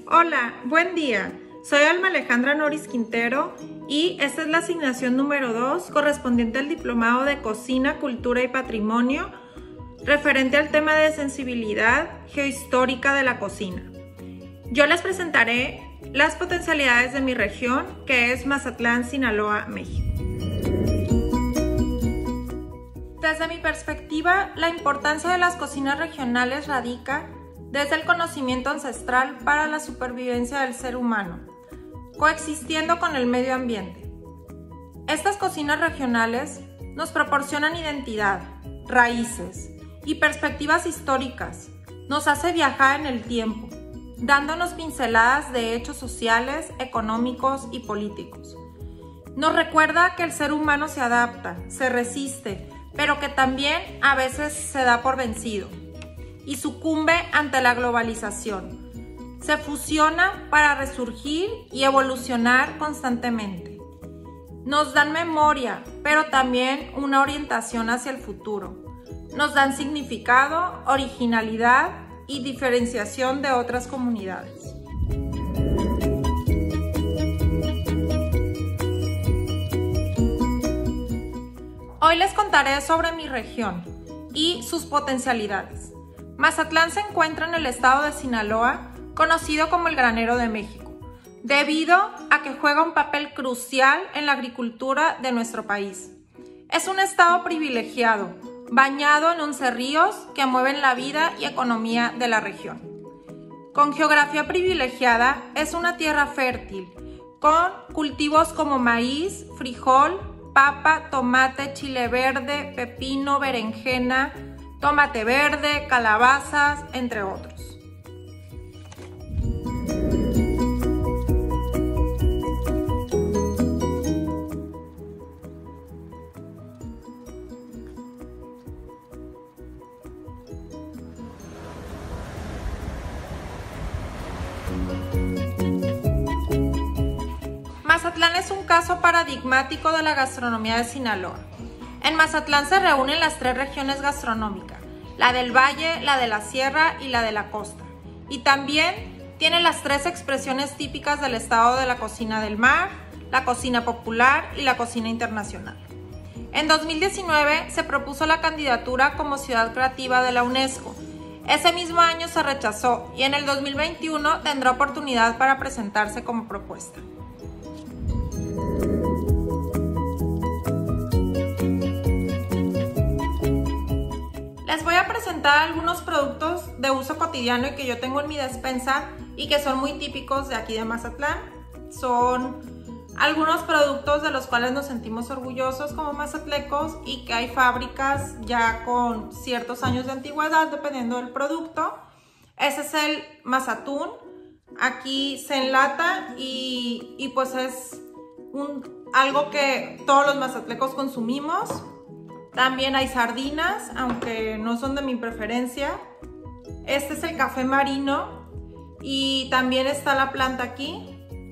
Hola, buen día. Soy Alma Alejandra Noris Quintero y esta es la asignación número 2 correspondiente al Diplomado de Cocina, Cultura y Patrimonio referente al tema de sensibilidad geohistórica de la cocina. Yo les presentaré las potencialidades de mi región, que es Mazatlán, Sinaloa, México. Desde mi perspectiva, la importancia de las cocinas regionales radica desde el conocimiento ancestral para la supervivencia del ser humano, coexistiendo con el medio ambiente. Estas cocinas regionales nos proporcionan identidad, raíces y perspectivas históricas. Nos hace viajar en el tiempo, dándonos pinceladas de hechos sociales, económicos y políticos. Nos recuerda que el ser humano se adapta, se resiste, pero que también a veces se da por vencido y sucumbe ante la globalización. Se fusiona para resurgir y evolucionar constantemente. Nos dan memoria, pero también una orientación hacia el futuro. Nos dan significado, originalidad y diferenciación de otras comunidades. Hoy les contaré sobre mi región y sus potencialidades. Mazatlán se encuentra en el estado de Sinaloa, conocido como el granero de México, debido a que juega un papel crucial en la agricultura de nuestro país. Es un estado privilegiado, bañado en 11 ríos que mueven la vida y economía de la región. Con geografía privilegiada, es una tierra fértil, con cultivos como maíz, frijol, papa, tomate, chile verde, pepino, berenjena, tomate verde, calabazas, entre otros. Mazatlán es un caso paradigmático de la gastronomía de Sinaloa. En Mazatlán se reúnen las tres regiones gastronómicas, la del valle, la de la sierra y la de la costa. Y también tiene las tres expresiones típicas del estado de la cocina del mar, la cocina popular y la cocina internacional. En 2019 se propuso la candidatura como ciudad creativa de la UNESCO. Ese mismo año se rechazó y en el 2021 tendrá oportunidad para presentarse como propuesta. Les voy a presentar algunos productos de uso cotidiano y que yo tengo en mi despensa y que son muy típicos de aquí de Mazatlán. Son algunos productos de los cuales nos sentimos orgullosos como mazatlecos y que hay fábricas ya con ciertos años de antigüedad dependiendo del producto. Ese es el mazatún. Aquí se enlata y pues es algo que todos los mazatlecos consumimos. También hay sardinas, aunque no son de mi preferencia. Este es el café marino y también está la planta aquí.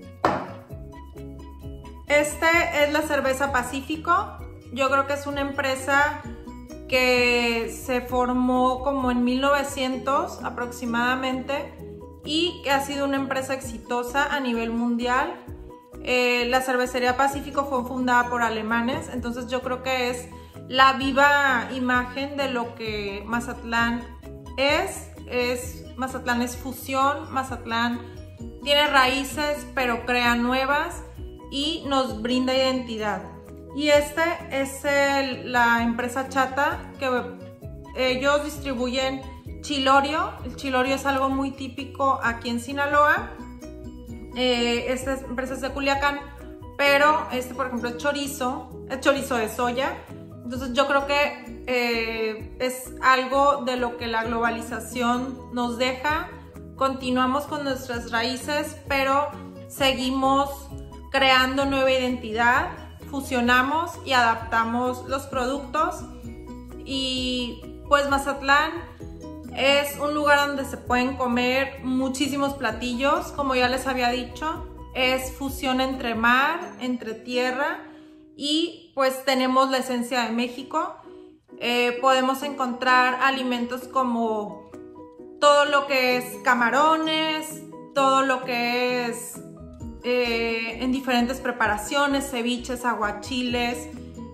Este es la cerveza Pacífico. Yo creo que es una empresa que se formó como en 1900 aproximadamente y que ha sido una empresa exitosa a nivel mundial. La cervecería Pacífico fue fundada por alemanes, entonces yo creo que es la viva imagen de lo que Mazatlán es. Mazatlán es fusión, Mazatlán tiene raíces pero crea nuevas y nos brinda identidad. Y este es la empresa Chata, que ellos distribuyen chilorio. El chilorio es algo muy típico aquí en Sinaloa. Esta empresa es de Culiacán, pero por ejemplo es chorizo de soya. Entonces yo creo que es algo de lo que la globalización nos deja. Continuamos con nuestras raíces, pero seguimos creando nueva identidad, fusionamos y adaptamos los productos. Y pues Mazatlán es un lugar donde se pueden comer muchísimos platillos, como ya les había dicho. Es fusión entre mar, entre tierra. Y pues tenemos la esencia de México. Podemos encontrar alimentos como todo lo que es camarones, todo lo que es en diferentes preparaciones, ceviches, aguachiles,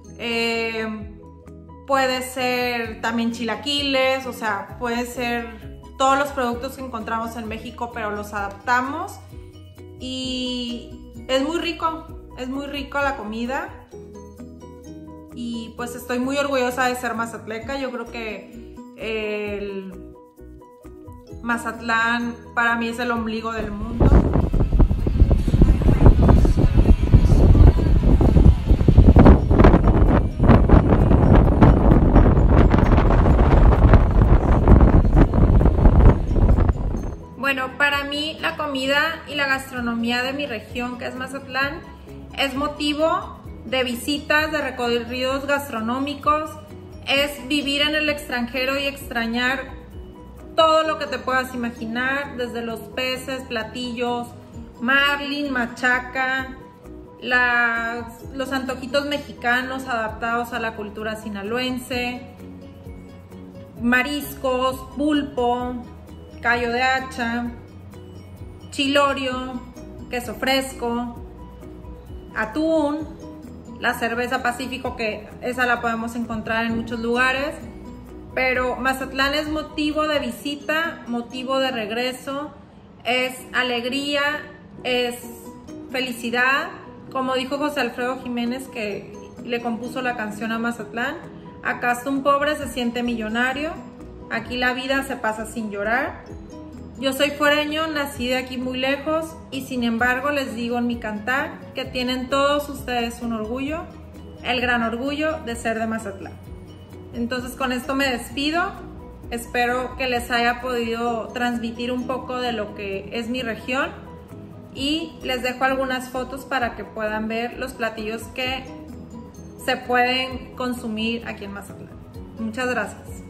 puede ser también chilaquiles, o sea, puede ser todos los productos que encontramos en México, pero los adaptamos y es muy rico la comida. Y pues estoy muy orgullosa de ser mazatleca. Yo creo que el Mazatlán para mí es el ombligo del mundo. Bueno, para mí la comida y la gastronomía de mi región, que es Mazatlán, es motivo de visitas, de recorridos gastronómicos, es vivir en el extranjero y extrañar todo lo que te puedas imaginar, desde los peces, platillos, marlin, machaca, los antojitos mexicanos adaptados a la cultura sinaloense, mariscos, pulpo, callo de hacha, chilorio, queso fresco, atún, la cerveza Pacífico, que esa la podemos encontrar en muchos lugares, pero Mazatlán es motivo de visita, motivo de regreso, es alegría, es felicidad, como dijo José Alfredo Jiménez, que le compuso la canción a Mazatlán: acá hasta un pobre se siente millonario, aquí la vida se pasa sin llorar. Yo soy foreño, nací de aquí muy lejos, y sin embargo les digo en mi cantar que tienen todos ustedes un orgullo, el gran orgullo de ser de Mazatlán. Entonces con esto me despido, espero que les haya podido transmitir un poco de lo que es mi región y les dejo algunas fotos para que puedan ver los platillos que se pueden consumir aquí en Mazatlán. Muchas gracias.